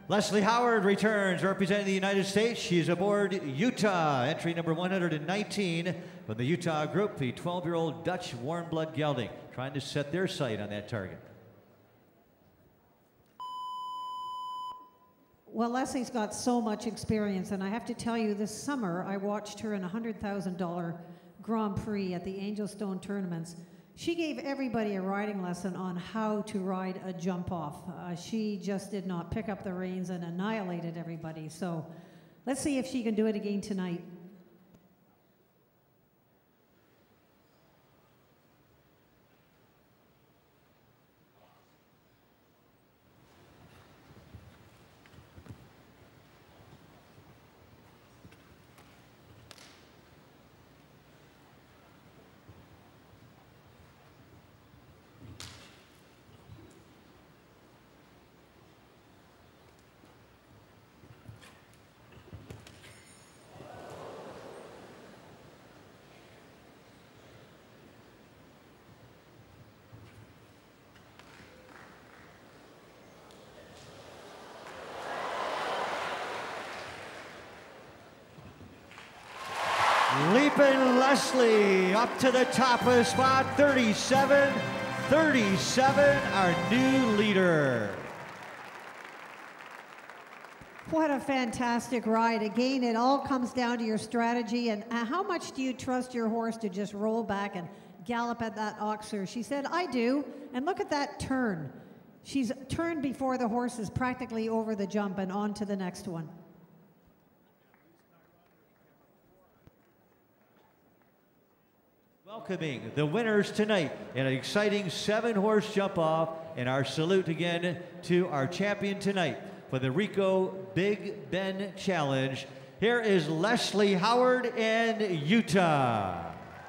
Leslie Howard returns representing the United States. She's aboard Utah, entry number 119 from the Utah group, the 12-year-old Dutch warm blood gelding, trying to set their sight on that target. Well, Leslie's got so much experience, and I have to tell you, this summer I watched her in a $100,000 Grand Prix at the Angel Stone tournaments. She gave everybody a riding lesson on how to ride a jump off. She just did not pick up the reins and annihilated everybody. So let's see if she can do it again tonight. Leaping Leslie up to the top of the spot, 37, our new leader. What a fantastic ride. Again, it all comes down to your strategy and how much do you trust your horse to just roll back and gallop at that oxer? She said, I do. And look at that turn. She's turned before the horse is practically over the jump and on to the next one. Welcoming the winners tonight in an exciting 7-horse jump off, and our salute again to our champion tonight for the Ricoh Big Ben Challenge. Here is Leslie Howard and Utah.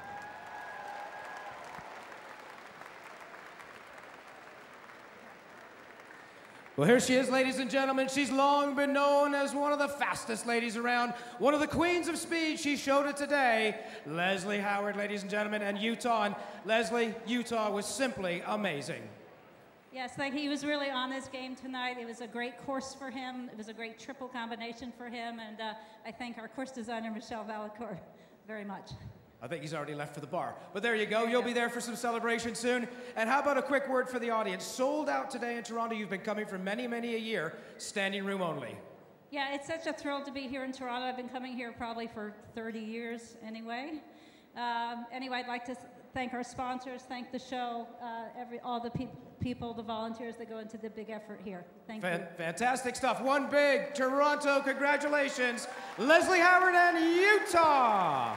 Well, here she is, ladies and gentlemen. She's long been known as one of the fastest ladies around, one of the queens of speed. She showed it today. Leslie Howard, ladies and gentlemen, and Utah. And Leslie, Utah was simply amazing. Yes, thank you. He was really on this game tonight. It was a great course for him. It was a great triple combination for him. And I thank our course designer, Michelle Valacourt, very much. I think he's already left for the bar. But there you go. You'll be there for some celebration soon. And how about a quick word for the audience? Sold out today in Toronto. You've been coming for many, many a year. Standing room only. Yeah, it's such a thrill to be here in Toronto. I've been coming here probably for 30 years anyway. Anyway, I'd like to thank our sponsors, thank the show, all the people, the volunteers that go into the big effort here. Thank you. Fantastic stuff. One big Toronto. Congratulations. Leslie Howard and Utah.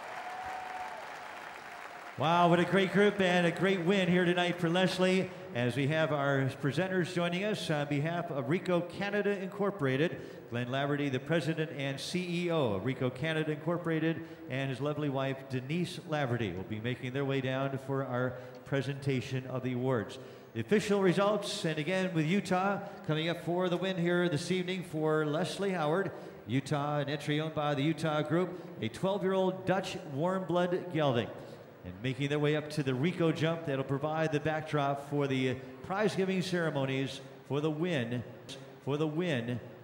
Wow, what a great group and a great win here tonight for Leslie, as we have our presenters joining us on behalf of Ricoh Canada Incorporated. Glenn Laverty, the president and CEO of Ricoh Canada Incorporated, and his lovely wife, Denise Laverty, will be making their way down for our presentation of the awards. The official results, and again with Utah coming up for the win here this evening for Leslie Howard. Utah, an entry owned by the Utah Group, a 12-year-old Dutch warm blood gelding. And making their way up to the Ricoh jump, that'll provide the backdrop for the prize-giving ceremonies for the win